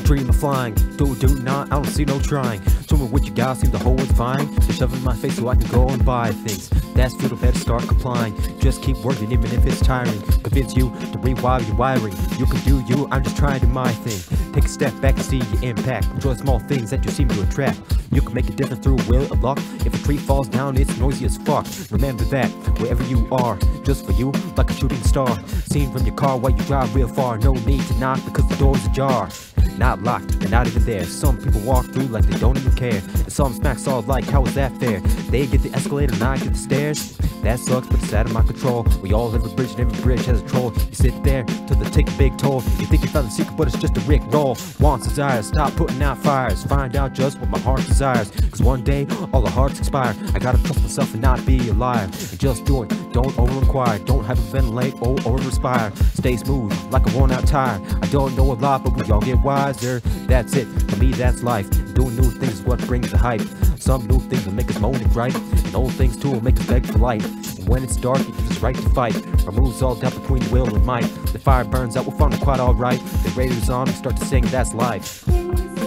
dream of flying. Do not, I don't see no trying. Swimming with you guys, seem the whole world's fine. They shove in my face so I can go and buy things. That's futile, better start complying. Just keep working even if it's tiring. Convince you to rewire your wiring. You can do you, I'm just trying to do my thing. Take a step back and see your impact. Enjoy small things that you seem to attract. You can make a difference through will of luck. If a tree falls down, it's noisy as fuck. Remember that, wherever you are, just for you, like a shooting star. Seen from your car while you drive real far. No need to knock because the door's ajar. Not locked, and not even there. Some people walk through like they don't even care. And some smacks all like, how is that fair? They get the escalator and I get the stairs. That sucks, but it's out of my control. We all live a bridge and every bridge has a troll. You sit there till they take a big toll. You think you found the secret, but it's just a Rick roll. Wants, desires, stop putting out fires. Find out just what my heart desires. Cause one day, all the hearts expire. I gotta trust myself and not be a liar. And just do it, don't over-inquire. Don't hyperventilate or over-respire. Stay smooth, like a worn-out tire. I don't know a lot, but we all get wiser. That's it, for me that's life. Doing new things is what brings the hype. Some new things will make us moan and gripe, and old things too will make us beg for light. And when it's dark, it gives us right to fight. Removes all doubt between will and might. The fire burns out, we'll find it quite alright. The radio's on, we start to sing, that's life.